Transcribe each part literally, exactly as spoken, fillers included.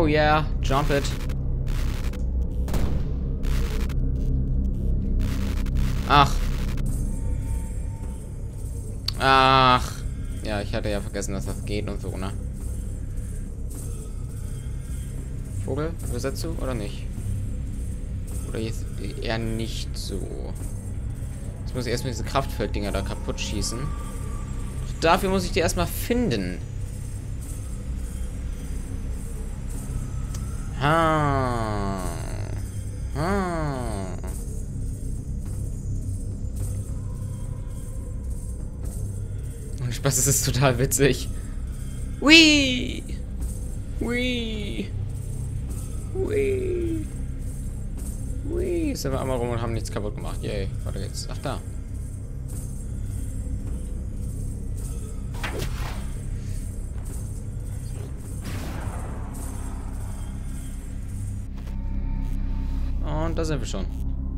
Oh yeah, jump it. Ach. Ach. Ja, ich hatte ja vergessen, dass das geht und so, ne? Vogel, übersetzt du oder nicht? Oder jetzt eher nicht so. Jetzt muss ich erstmal diese Kraftfelddinger da kaputt schießen. Dafür muss ich die erstmal finden. Ha. Ha. Und Spaß, es ist total witzig. Whee! Whee! Whee! Whee! Sind wir einmal rum und haben nichts kaputt gemacht. Yay. Warte jetzt. Ach, da. Und da sind wir schon.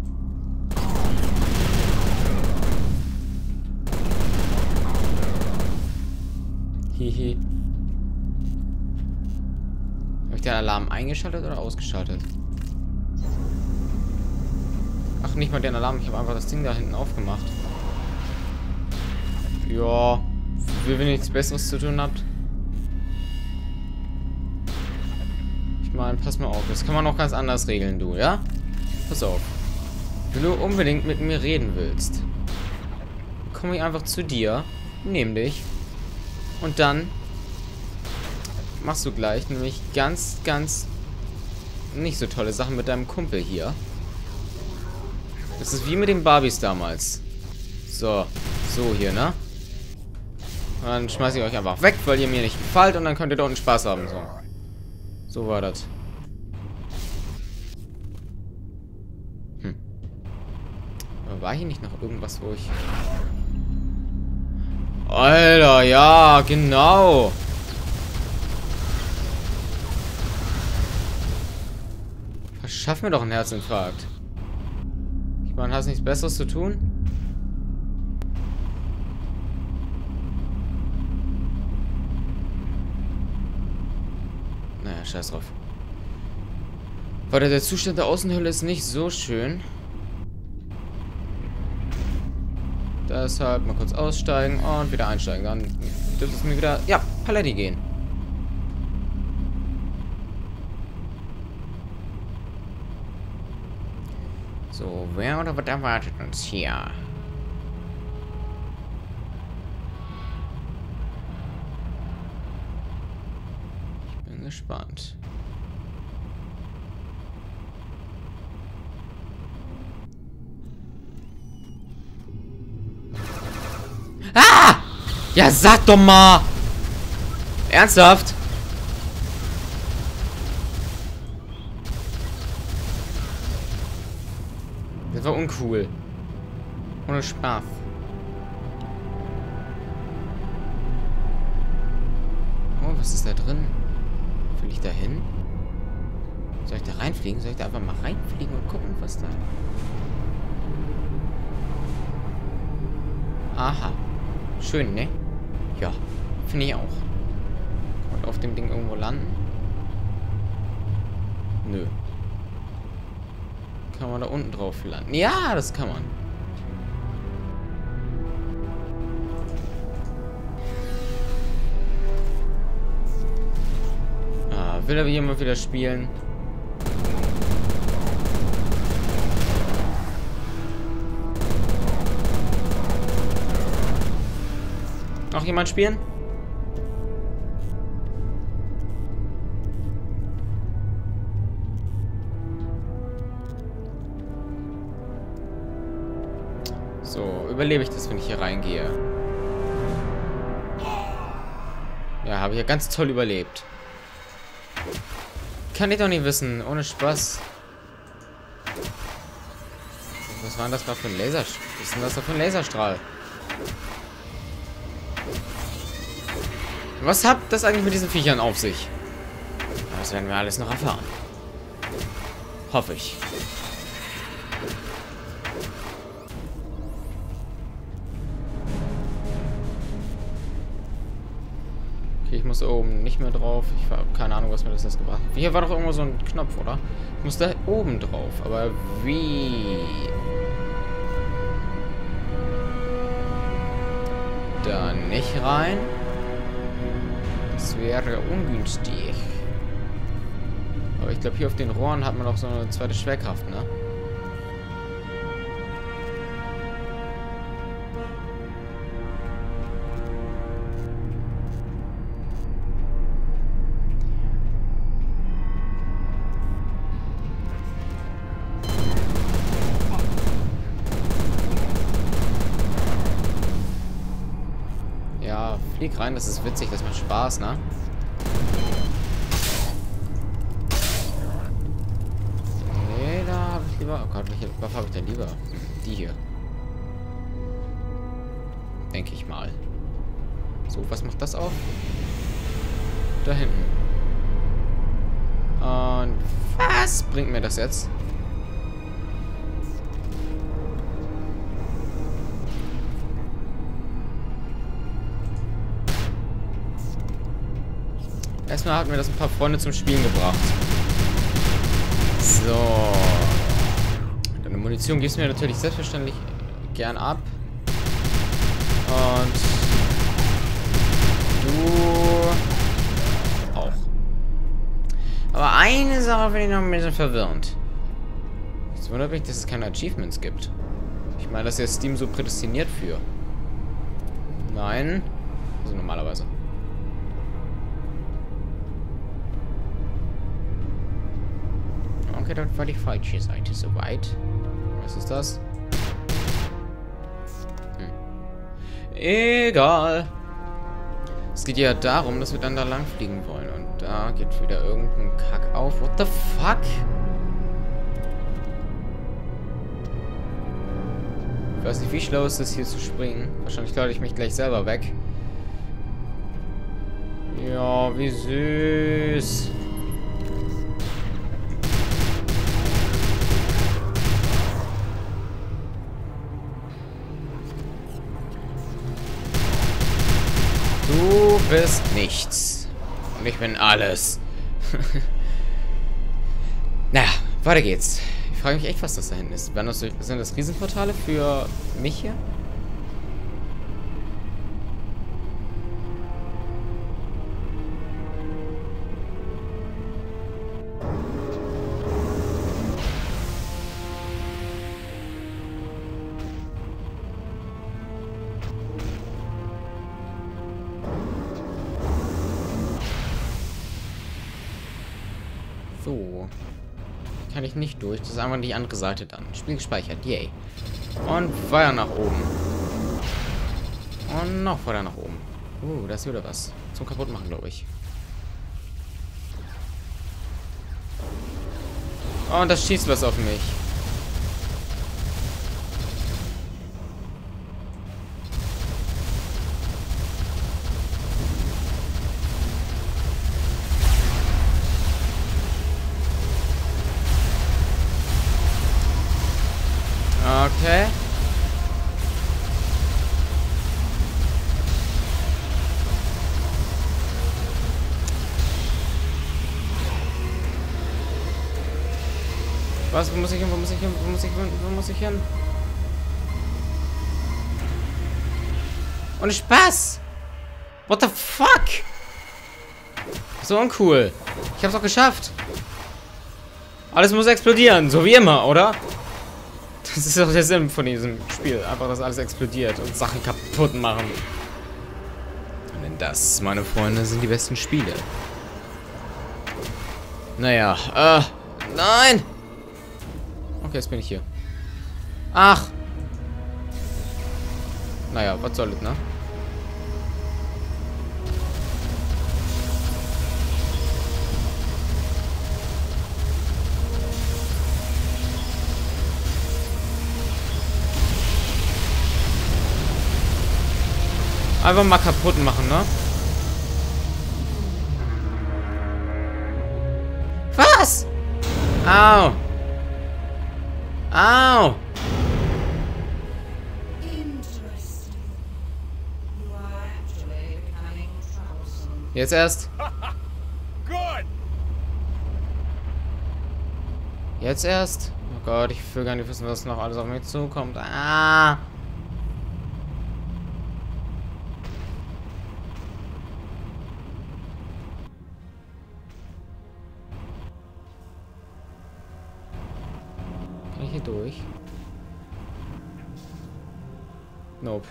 Hihi. Habe ich den Alarm eingeschaltet oder ausgeschaltet? Ach, nicht mal den Alarm. Ich habe einfach das Ding da hinten aufgemacht. Ja. Wenn ihr nichts Besseres zu tun habt. Ich meine, pass mal auf. Das kann man auch ganz anders regeln, du, ja? Pass auf. Wenn du unbedingt mit mir reden willst, komme ich einfach zu dir, nehm dich und dann machst du gleich nämlich ganz, ganz nicht so tolle Sachen mit deinem Kumpel hier. Das ist wie mit den Barbies damals. So, so hier, ne? Und dann schmeiße ich euch einfach weg, weil ihr mir nicht gefällt und dann könnt ihr da unten Spaß haben, so. So war das. War hier nicht noch irgendwas, wo ich... Alter, ja, genau. Verschaff mir doch einen Herzinfarkt. Ich meine, hast du nichts Besseres zu tun? Naja, scheiß drauf. Warte, der Zustand der Außenhülle ist nicht so schön. Deshalb mal kurz aussteigen und wieder einsteigen. Dann dürfte es mir wieder... Ja, Paletti gehen. So, wer oder was erwartet uns hier? Ich bin gespannt. Ah! Ja, sag doch mal! Ernsthaft? Das war uncool. Ohne Spaß. Oh, was ist da drin? Will ich da hin? Soll ich da reinfliegen? Soll ich da einfach mal reinfliegen und gucken, was da... Aha. Schön, ne? Ja, finde ich auch. Kann man auf dem Ding irgendwo landen? Nö. Kann man da unten drauf landen? Ja, das kann man. Ah, will er hier mal wieder spielen? Noch jemand spielen? So, überlebe ich das, wenn ich hier reingehe? Ja, habe ich ja ganz toll überlebt. Kann ich doch nicht wissen, ohne Spaß. Was war denn das gerade für ein Laser? Was ist denn das da für ein Laserstrahl? Was hat das eigentlich mit diesen Viechern auf sich? Das werden wir alles noch erfahren. Hoffe ich. Okay, ich muss da oben nicht mehr drauf. Ich habe keine Ahnung, was mir das jetzt gebracht hat. Hier war doch irgendwo so ein Knopf, oder? Ich muss da oben drauf. Aber wie? Da nicht rein. Das wäre ungünstig. Aber ich glaube, hier auf den Rohren hat man auch so eine zweite Schwerkraft, ne? Ja, flieg rein, das ist witzig, das macht Spaß, ne? Lieber? Oh Gott, welche Waffe habe ich denn lieber? Die hier. Denke ich mal. So, was macht das auf? Da hinten. Und was bringt mir das jetzt? Erstmal hat mir das ein paar Freunde zum Spielen gebracht. So. Deine Munition gibst du mir natürlich selbstverständlich gern ab. Und du auch. Aber eine Sache finde ich noch ein bisschen verwirrend. Es wundert mich, dass es keine Achievements gibt. Ich meine, das ist ja Steam so prädestiniert für. Nein. Also normalerweise. Okay, dort war die falsche Seite soweit. Was ist das? Hm. Egal. Es geht ja darum, dass wir dann da lang fliegen wollen. Und da geht wieder irgendein Kack auf. What the fuck? Ich weiß nicht, wie schlau ist es hier zu springen. Wahrscheinlich lade ich mich gleich selber weg. Ja, wie süß. Du bist nichts. Und ich bin alles. Naja, weiter geht's. Ich frage mich echt, was das da hinten ist. Waren das, sind das Riesenportale für mich hier? So. Kann ich nicht durch. Das ist einfach die andere Seite dann. Spiel gespeichert. Yay. Und weiter nach oben. Und noch weiter nach oben. Uh, da ist wieder was. Zum Kaputtmachen, glaube ich. Und das schießt was auf mich. Okay. Was? Wo muss ich hin? Wo muss ich hin? Wo muss ich hin? Wo muss ich hin? Und Spaß! What the fuck? So uncool. Ich hab's auch geschafft. Alles muss explodieren, so wie immer, oder? Das ist doch der Sinn von diesem Spiel. Einfach, dass alles explodiert und Sachen kaputt machen. Denn das, meine Freunde, sind die besten Spiele. Naja, äh, nein! Okay, jetzt bin ich hier. Ach! Naja, was soll das, ne? Einfach mal kaputt machen, ne? Was? Au. Au. Jetzt erst. Good. Jetzt erst. Oh Gott, ich will gar nicht wissen, was noch alles auf mich zukommt. Ah. Kann ich hier durch? Nope.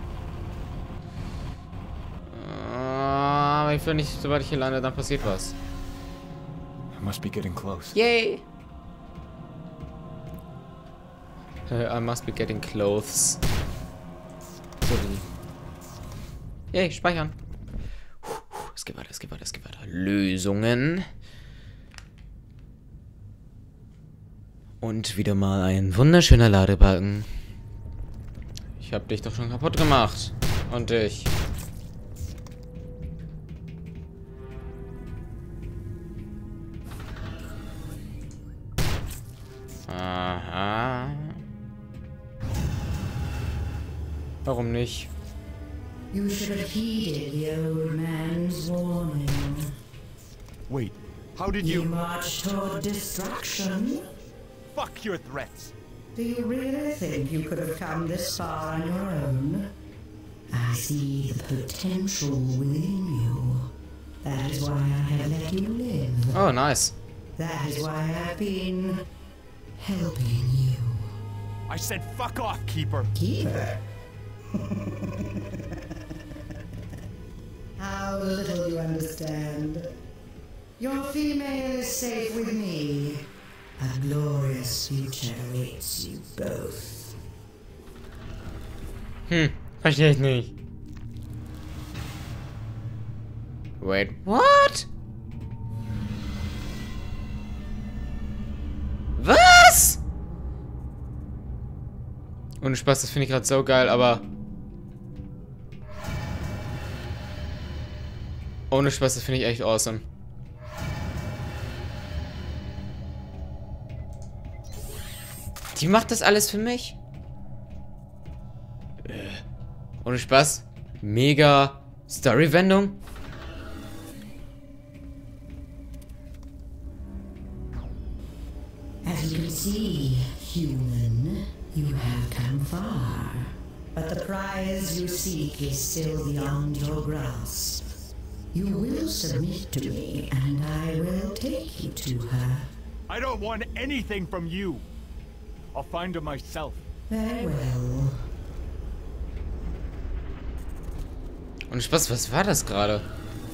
Aber ich will nicht, sobald ich hier lande, dann passiert was. I must be getting close. Yay! I must be getting clothes. Sorry. Yay, speichern. Es geht weiter, es geht weiter, es geht weiter. Lösungen. Und wieder mal ein wunderschöner Ladebalken. Ich hab dich doch schon kaputt gemacht. Und dich. Aha. Warum nicht? You should have heeded the old man's warning. Wait, how did You you... marched toward destruction? Fuck your threats. Do you really think you could have come this far on your own? I see the potential within you. That is why I have let you live. Oh, nice. That is why I've been helping you. I said fuck off, Keeper. Keeper? How little you understand. Your female is safe with me. A glorious future awaits you both. Hm, verstehe ich nicht. Wait, what? Was? Ohne Spaß, das finde ich gerade so geil, aber... Ohne Spaß, das finde ich echt awesome. Die macht das alles für mich? Äh, ohne Spaß. Mega Story-Wendung. As you can see, human, you have come far. But the prize you seek is still beyond your grasp. You will submit to me, and I will take you to her. I don't want anything from you. I'll find her myself. Very well. Und Spaß, was war das gerade?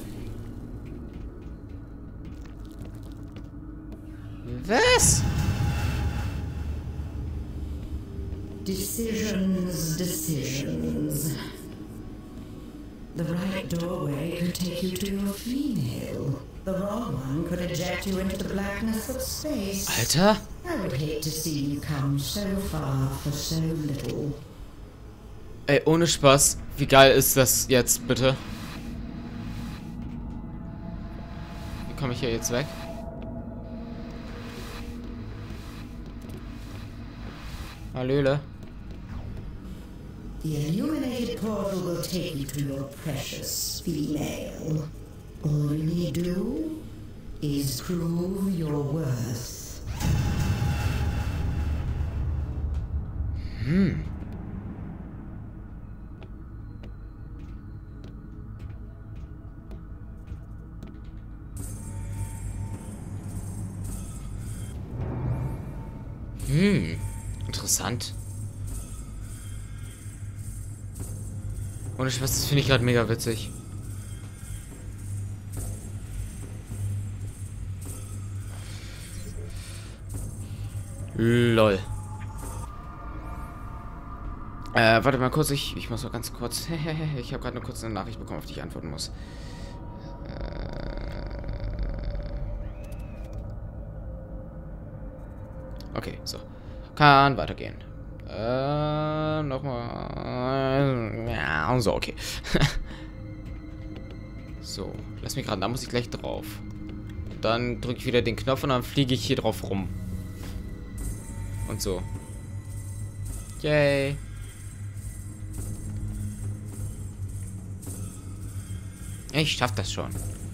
Was? Decisions, decisions. The right doorway could take you to your female. The wrong one could eject you into the blackness of space. Alter? I would hate to see you come so far for so little. Ey, ohne Spaß. Wie geil ist das jetzt, bitte? Wie komme ich hier jetzt weg? Hallöle. The illuminated portal will take you to your precious female. All you need do is prove your worth. Hm. Hm. Interessant. Ohne Spaß, das finde ich gerade mega witzig. Lol. Äh, warte mal kurz, ich, ich muss mal ganz kurz... ich habe gerade eine kurze Nachricht bekommen, auf die ich antworten muss. Äh, okay, so. Kann weitergehen. Äh, nochmal... Ja, so, okay. So, lass mich gerade, da muss ich gleich drauf. Dann drücke ich wieder den Knopf und dann fliege ich hier drauf rum. Und so. Ich schaff das schon.